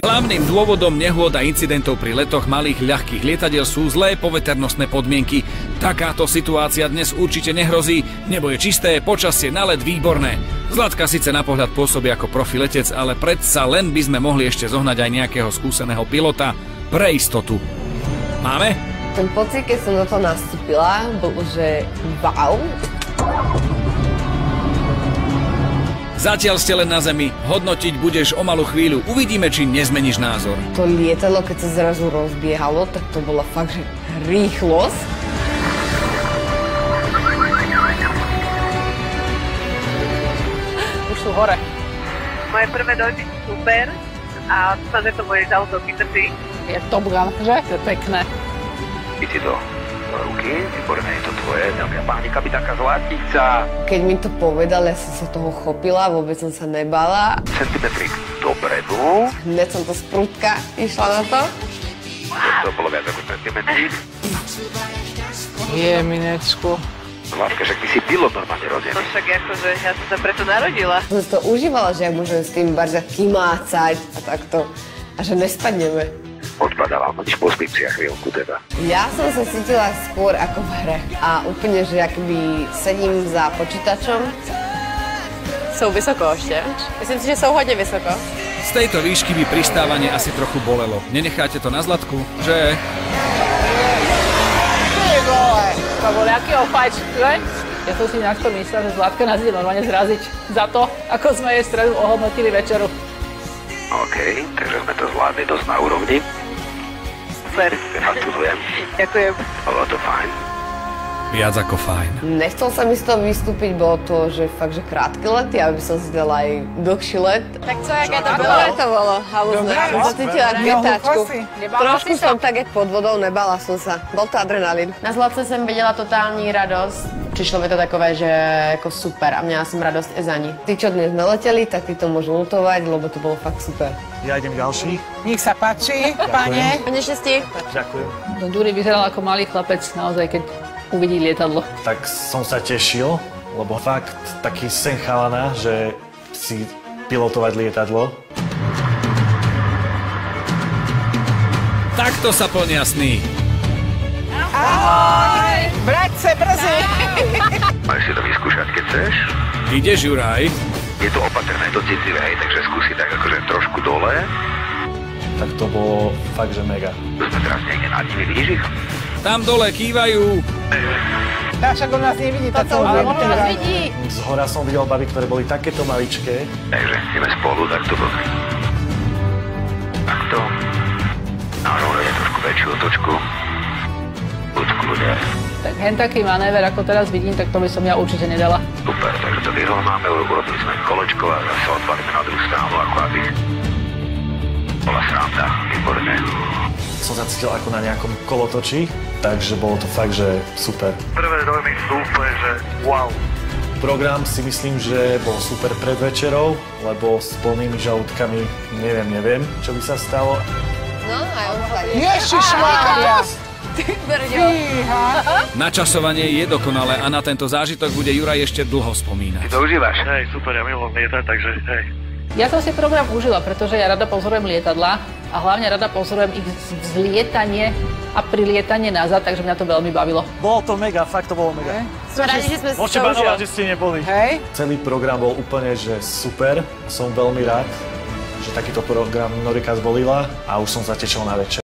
Hlavným dôvodom nehôd a incidentov pri letoch malých ľahkých lietadiel sú zlé poveternostné podmienky. Takáto situácia dnes určite nehrozí, nebo je čisté, počasie na let výborné. Zlatka síce na pohľad pôsobí ako profi letec, ale predsa len by sme mohli ešte zohnať aj nejakého skúseného pilota pre istotu. Máme? Ten pocit, keď som do toho nastúpila, bol, že wow. Zatiaľ ste len na zemi, hodnotiť budeš o malú chvíľu, uvidíme, či nezmeníš názor. To lietadlo, keď sa zrazu rozbiehalo, tak to bola fakt, že rýchlosť. Už sú hore. Moje prvé dojmy super a dúfam, že to budeš auto vydrží. Je Top Gun, že? To je pekné. Ty to ruky, výborné, je to tvoje, dámy a páni, kapitánka Zlatica. Keď mi to povedal, ja som sa toho chopila, vôbec som sa nebala. Centimetrik dopredu. Hneď som to z prúdka išla na to. To bolo viac ako centimetrik. Jeminecku. Zlatka, však ty si pilot normálne rodený. No však akože ja som sa preto narodila. Som si to užívala, že ja môžem s tým barza kymácať a takto. A že nespadneme. Odpadávam, máš pospím si a chvíľku teda. Ja som sa cítila skôr ako v hre. A úplne, že akoby sedím za počítačom. Jsou vysoko ještě. Myslím si, že jsou hodně vysoko. Z tejto výšky by pristávanie asi trochu bolelo. Nenecháte to na Zlatku, že? Ty vole, to bol jaký opač, že? Ja som si nejak to myslel, že Zlatka nás ide normálne zraziť za to, ako sme jej stredu ohodnotili večeru. OK, takže sme to zvládli dosť na úrovni. Super. Gratulujem. Ďakujem. Bolo to fajn. Viac ako fajn. Nechcel sa mi z toho vystúpiť, bolo to, že fakt, že krátky let, ja by som si dala aj dlhší let. Tak co, jaké to bylo? Dobre to bolo, halúzne. Som sa cítila ako getáčku. Trošku som tak, jak pod vodou, nebala som sa. Bol to adrenalin. Na Zlatce jsem viděla totální radost. Přišlo mi to takové, že jako super a měla jsem radost i za ní. Tí, čo dnes neleteli, tak tí to môžu lutovať, lebo to bolo fakt super. Ja idem ďalší. Nech sa páči, pane. Hodně štěstí. Ďakujem. No Duri vyzeral ako malý chlapec, naozaj, keď uvidí lietadlo. Tak som sa tešil, lebo fakt taký sen chalana, že si pilotovať lietadlo. Takto sa plnia sny. Ahoj! Bratce, brzy! Máš si to vyskúšať, keď chceš. Ideš, Juraj? Je to opatrné, to citlivé, hej, takže skúsi tak akože trošku dole. Tak to bolo fakt, že mega. To sme teraz niekde nad nimi, vidíš ich? Tam dole kývajú. Však on nás nevidí, tak to On nás vidí. Z hora som videl baby, ktoré boli takéto maličké. Takže ideme spolu, tak to blbý. Takto. Nahoru je trošku väčšiu otočku. Buď v kľude. Tak hen taký manéver, ako teraz vidím, tak to by som ja určite nedala. Super, takže to vyrovnáme, urobili sme kolečko a zase odvalíme na druhú stranu, ako aby bola sranda, výborné. Som sa cítil ako na nejakom kolotoči, takže bolo to fakt, že super. Prvé dojmy sú úplne, že wow. Program si myslím, že bol super pred večerou, lebo s plnými žalúdkami neviem, čo by sa stalo. No, aj on sa Ježišmária! Načasovanie je dokonalé a na tento zážitok bude Juraj ešte dlho spomínať. Ty to užívaš? Hej, super, ja milujem lietať, takže hej. Ja som si program užila, pretože ja rada pozorujem lietadla a hlavne rada pozorujem ich vzlietanie a prilietanie nazad, takže mňa to veľmi bavilo. Bolo to mega, fakt to bolo mega. Jsme rádi, že jsme si Môžete to užili. banovať, že ste neboli. Hej? Celý program bol úplne, že super. Som veľmi rád, že takýto program Norika zvolila a už som sa tešil na večer.